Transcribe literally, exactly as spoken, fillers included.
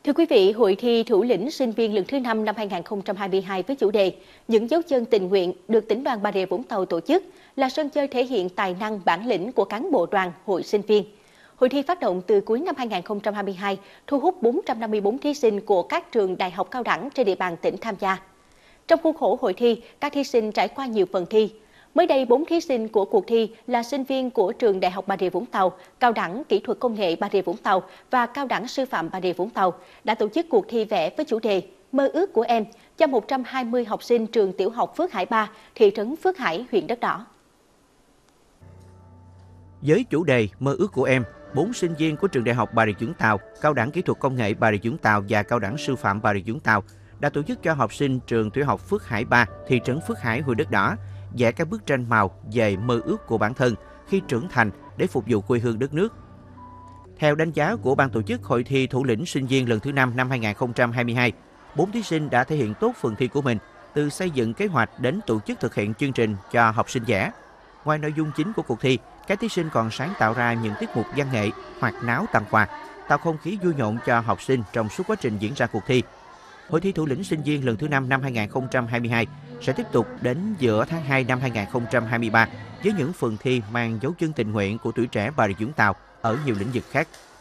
Thưa quý vị, hội thi thủ lĩnh sinh viên lần thứ năm năm hai nghìn không trăm hai mươi hai với chủ đề Những dấu chân tình nguyện được tỉnh đoàn Bà Rịa Vũng Tàu tổ chức là sân chơi thể hiện tài năng bản lĩnh của cán bộ đoàn, hội sinh viên. Hội thi phát động từ cuối năm hai nghìn không trăm hai mươi hai, thu hút bốn trăm năm mươi tư thí sinh của các trường đại học cao đẳng trên địa bàn tỉnh tham gia. Trong khuôn khổ hội thi, các thí sinh trải qua nhiều phần thi. Mới đây, bốn thí sinh của cuộc thi là sinh viên của trường Đại học Bà Rịa Vũng Tàu, Cao đẳng Kỹ thuật Công nghệ Bà Rịa Vũng Tàu và Cao đẳng Sư phạm Bà Rịa Vũng Tàu đã tổ chức cuộc thi vẽ với chủ đề Mơ ước của em cho một trăm hai mươi học sinh trường tiểu học Phước Hải ba, thị trấn Phước Hải, huyện Đất Đỏ. Với chủ đề Mơ ước của em, bốn sinh viên của trường Đại học Bà Rịa Vũng Tàu, Cao đẳng Kỹ thuật Công nghệ Bà Rịa Vũng Tàu và Cao đẳng Sư phạm Bà Rịa Vũng Tàu đã tổ chức cho học sinh trường tiểu học Phước Hải ba, thị trấn Phước Hải, huyện Đất Đỏ vẽ các bức tranh màu về mơ ước của bản thân khi trưởng thành để phục vụ quê hương đất nước. Theo đánh giá của ban tổ chức hội thi thủ lĩnh sinh viên lần thứ năm năm hai nghìn không trăm hai mươi hai, bốn thí sinh đã thể hiện tốt phần thi của mình, từ xây dựng kế hoạch đến tổ chức thực hiện chương trình cho học sinh vẽ. Ngoài nội dung chính của cuộc thi, các thí sinh còn sáng tạo ra những tiết mục văn nghệ, hoạt náo tặng quà, tạo không khí vui nhộn cho học sinh trong suốt quá trình diễn ra cuộc thi. Hội thi thủ lĩnh sinh viên lần thứ năm năm hai nghìn không trăm hai mươi hai sẽ tiếp tục đến giữa tháng hai năm hai nghìn không trăm hai mươi ba với những phần thi mang dấu chân tình nguyện của tuổi trẻ Bà Rịa Vũng Tàu ở nhiều lĩnh vực khác.